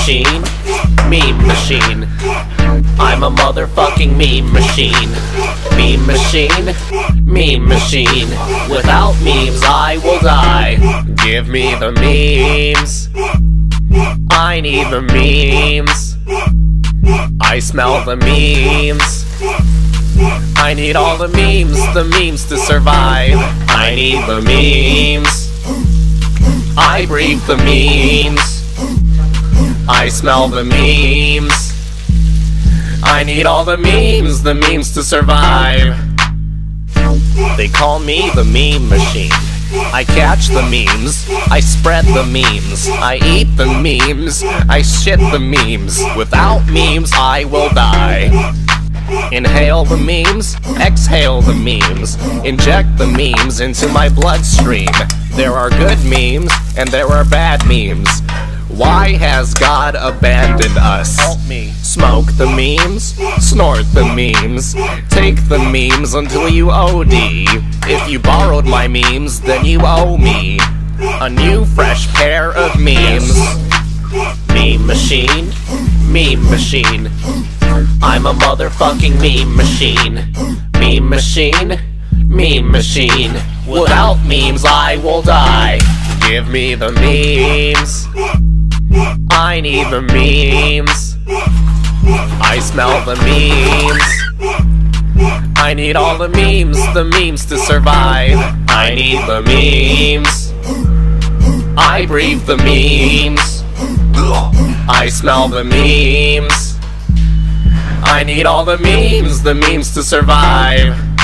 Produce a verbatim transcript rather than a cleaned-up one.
machine, meme machine. I'm a motherfucking meme machine. Meme machine, meme machine. Without memes I will die. Give me the memes, I need the memes. I smell the memes, I need all the memes, the memes to survive. I need the memes, I breathe the memes, I smell the memes. I need all the memes, the memes to survive. They call me the meme machine. I catch the memes, I spread the memes, I eat the memes, I shit the memes. Without memes I will die. Inhale the memes, exhale the memes, inject the memes into my bloodstream. There are good memes and there are bad memes. Why has God abandoned us? Help me. Smoke the memes, snort the memes, take the memes until you O D. If you borrowed my memes, then you owe me a new fresh pair of memes. Meme machine, meme machine. I'm a motherfucking meme machine. Meme machine, meme machine. Without memes I will die. Give me the memes, I need the memes. I smell the memes, I need all the memes, the memes to survive. I need the memes, I breathe the memes, I smell the memes. I need all the memes, the memes to survive.